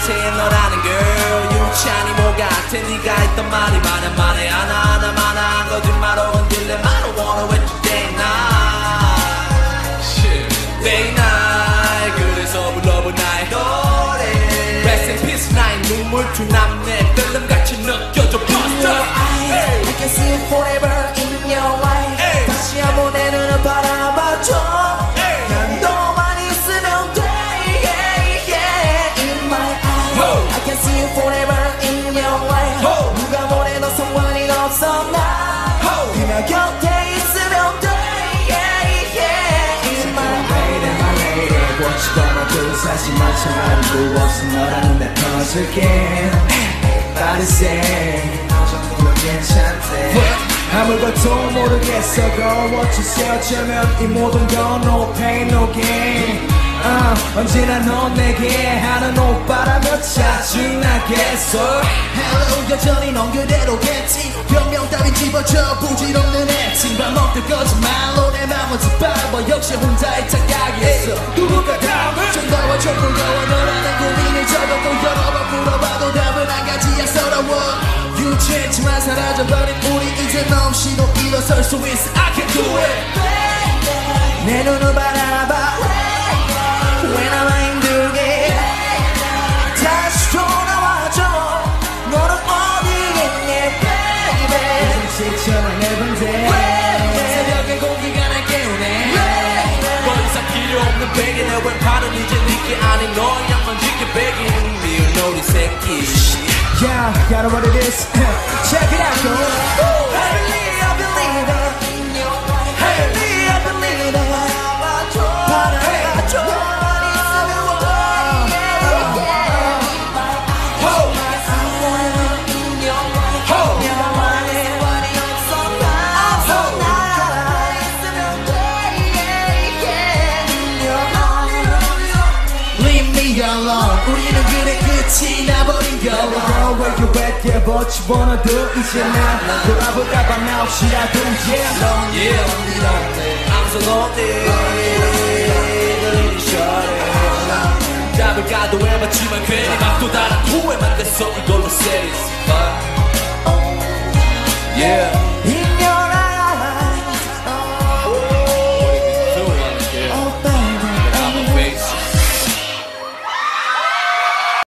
자체에 너라는 girl 유치하니 뭐가 같아 네가 했던 말이 마냥 말해 하나하나만 한 거짓말로 흔들려 I don't wanna wait you day and night day and night 그래서 불러본 나의 노래 Rest in peace 나의 눈물투 남네 필름같이 느껴져 Buster I can see it forever in your eye 다시 한번 내 눈을 바라봐줘 난 너만 있으면 돼 In my eye I can see it forever in your eye 누가 뭐래도 상관이 없어 나 그냥 곁에 있으면 돼 In my eye my lady 고치거나 두 사실 마치 말고 없어 너라는 내 퍼즐게 빠르세 아무것도 모르겠어 Girl what you say 어쩌면 이 모든 건 no pain no gain 언제나 넌 내게 하는 오빠라며 짜증나겠어 Hello 여전히 넌 그대로겠지 변명 따윈 집어줘 부질없는 애칭 밥 먹듯 거짓말로 내 맘은 짓밟아 역시 혼자의 착각이었어 누군가 다음을 좀 더워 좀 무거워 너라는 고민을 적어도 여러 번 물어봐도 답은 한 가지야 서러워 유치했지만 사라져버린 우리 이제 너 없이도 일어설 수 있어 I can do it 내 눈을 바라봐 왜 나만 힘들게 다시 돌아와줘 너는 어디에 있니 baby 지쳐난 내 밤새 새벽에 공기가 날 깨우네 더 이상 필요 없는 베개 내 왼팔은 이제 네게 아닌 너야만 지게 베긴 미운 놀이 새끼 Yeah, you know what it is. Check it out, girl. I believe it. I believe it. Leave me alone. 우리는 그래 끝이 나버린 겨. Girl, where you at? Yeah, what you wanna do? 이제 난 돌아볼까봐 나 혹시라도 Yeah, lonely, I'm so lonely Shorty 잡을까도 해봤지만 괜히 막 또 다른 후회만 됐어 이거